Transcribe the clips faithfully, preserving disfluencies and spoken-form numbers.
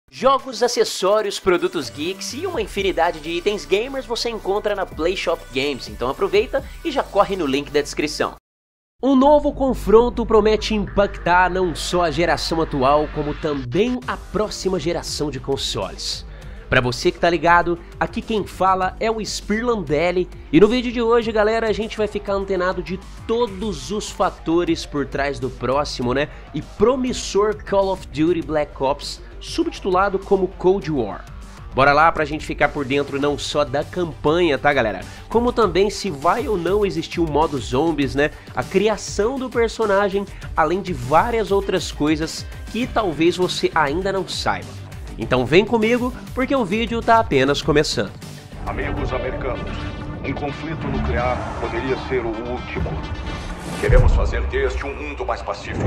Jogos, acessórios, produtos geeks e uma infinidade de itens gamers você encontra na PlayShop Games, então aproveita e já corre no link da descrição. Um novo confronto promete impactar não só a geração atual, como também a próxima geração de consoles. Pra você que tá ligado, aqui quem fala é o Spirlandelli, e no vídeo de hoje, galera, a gente vai ficar antenado de todos os fatores por trás do próximo, né, e promissor Call of Duty Black Ops, subtitulado como Cold War. Bora lá pra gente ficar por dentro não só da campanha, tá galera? Como também se vai ou não existir o modo zombies, né? A criação do personagem, além de várias outras coisas que talvez você ainda não saiba. Então vem comigo, porque o vídeo tá apenas começando. Amigos americanos, um conflito nuclear poderia ser o último. Queremos fazer deste um mundo mais pacífico.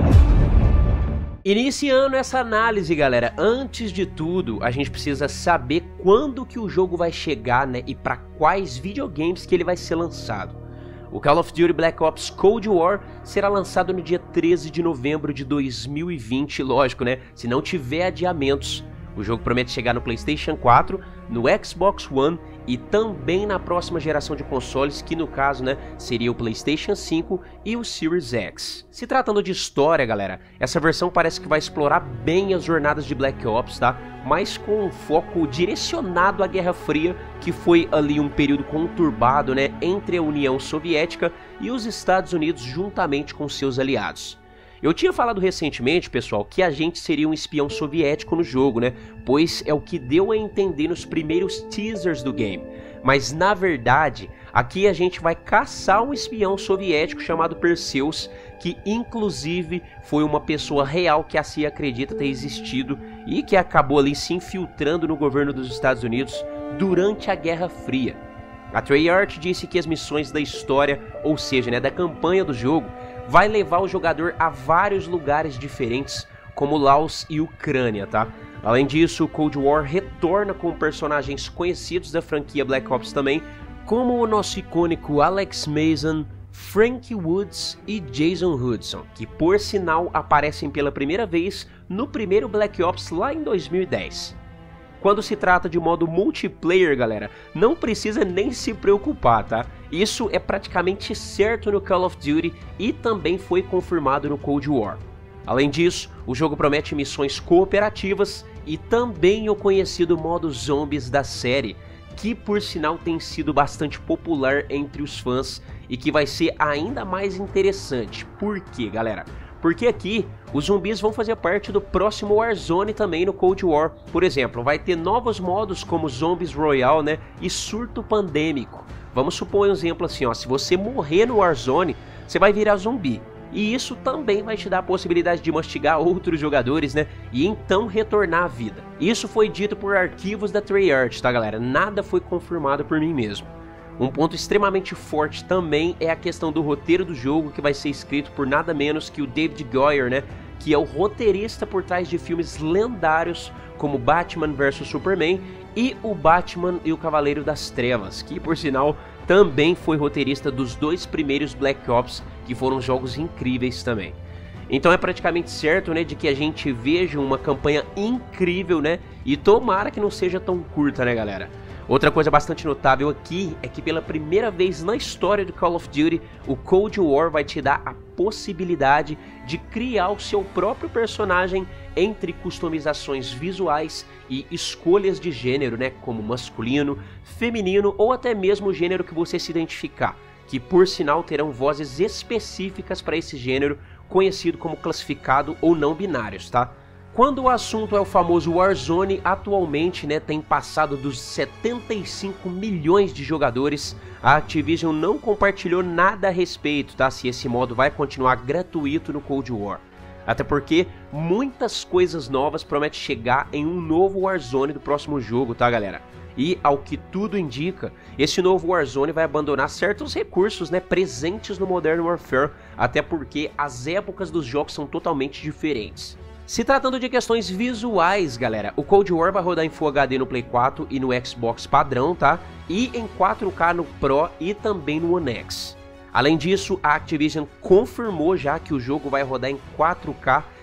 Iniciando essa análise, galera, antes de tudo, a gente precisa saber quando que o jogo vai chegar, né, e para quais videogames que ele vai ser lançado. O Call of Duty Black Ops Cold War será lançado no dia treze de novembro de dois mil e vinte, lógico, né, se não tiver adiamentos. O jogo promete chegar no PlayStation quatro, no Xbox One e também na próxima geração de consoles, que no caso, né, seria o PlayStation cinco e o Series X. Se tratando de história, galera, essa versão parece que vai explorar bem as jornadas de Black Ops, tá? Mas com um foco direcionado à Guerra Fria, que foi ali um período conturbado, né, entre a União Soviética e os Estados Unidos juntamente com seus aliados. Eu tinha falado recentemente, pessoal, que a gente seria um espião soviético no jogo, né? Pois é o que deu a entender nos primeiros teasers do game. Mas na verdade, aqui a gente vai caçar um espião soviético chamado Perseus, que inclusive foi uma pessoa real que a C I A acredita ter existido e que acabou ali se infiltrando no governo dos Estados Unidos durante a Guerra Fria. A Treyarch disse que as missões da história, ou seja, né, da campanha do jogo, vai levar o jogador a vários lugares diferentes, como Laos e Ucrânia, tá? Além disso, o Cold War retorna com personagens conhecidos da franquia Black Ops também, como o nosso icônico Alex Mason, Frank Woods e Jason Hudson, que por sinal aparecem pela primeira vez no primeiro Black Ops lá em dois mil e dez. Quando se trata de modo multiplayer, galera, não precisa nem se preocupar, tá? Isso é praticamente certo no Call of Duty e também foi confirmado no Cold War. Além disso, o jogo promete missões cooperativas e também o conhecido modo zombies da série, que por sinal tem sido bastante popular entre os fãs e que vai ser ainda mais interessante. Por quê, galera? Porque aqui os zumbis vão fazer parte do próximo Warzone também no Cold War. Por exemplo, vai ter novos modos como Zombies Royale, né, e Surto Pandêmico. Vamos supor um exemplo assim, ó, se você morrer no Warzone, você vai virar zumbi. E isso também vai te dar a possibilidade de mastigar outros jogadores, né, e então retornar à vida. Isso foi dito por arquivos da Treyarch, tá galera? Nada foi confirmado por mim mesmo. Um ponto extremamente forte também é a questão do roteiro do jogo, que vai ser escrito por nada menos que o David Goyer, né, que é o roteirista por trás de filmes lendários como Batman versus Superman e o Batman e o Cavaleiro das Trevas, que por sinal também foi roteirista dos dois primeiros Black Ops, que foram jogos incríveis também. Então é praticamente certo, né, de que a gente veja uma campanha incrível, né, e tomara que não seja tão curta, né, galera? Outra coisa bastante notável aqui é que pela primeira vez na história do Call of Duty, o Cold War vai te dar a possibilidade de criar o seu próprio personagem entre customizações visuais e escolhas de gênero, né, como masculino, feminino ou até mesmo o gênero que você se identificar, que por sinal terão vozes específicas para esse gênero, conhecido como classificado ou não binários, tá? Quando o assunto é o famoso Warzone, atualmente, né, tem passado dos setenta e cinco milhões de jogadores, a Activision não compartilhou nada a respeito, tá, se esse modo vai continuar gratuito no Cold War. Até porque muitas coisas novas prometem chegar em um novo Warzone do próximo jogo, tá galera? E, ao que tudo indica, esse novo Warzone vai abandonar certos recursos, né, presentes no Modern Warfare, até porque as épocas dos jogos são totalmente diferentes. Se tratando de questões visuais, galera, o Cold War vai rodar em Full H D no Play quatro e no Xbox padrão, tá? E em quatro K no Pro e também no One X. Além disso, a Activision confirmou já que o jogo vai rodar em quatro K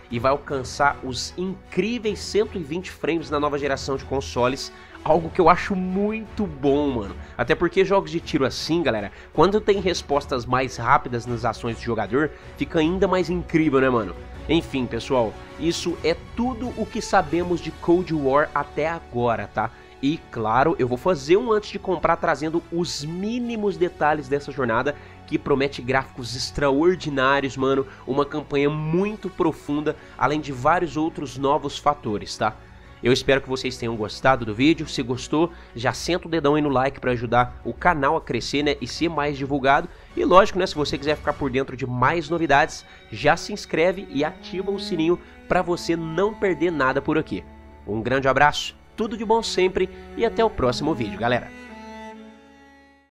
e vai alcançar os incríveis cento e vinte frames na nova geração de consoles, algo que eu acho muito bom, mano. Até porque jogos de tiro assim, galera, quando tem respostas mais rápidas nas ações do jogador, fica ainda mais incrível, né, mano? Enfim, pessoal, isso é tudo o que sabemos de Cold War até agora, tá? E, claro, eu vou fazer um antes de comprar trazendo os mínimos detalhes dessa jornada, que promete gráficos extraordinários, mano, uma campanha muito profunda, além de vários outros novos fatores, tá? Eu espero que vocês tenham gostado do vídeo. Se gostou, já senta o dedão aí no like para ajudar o canal a crescer, né, e ser mais divulgado. E lógico, né, se você quiser ficar por dentro de mais novidades, já se inscreve e ativa o sininho para você não perder nada por aqui. Um grande abraço, tudo de bom sempre e até o próximo vídeo, galera.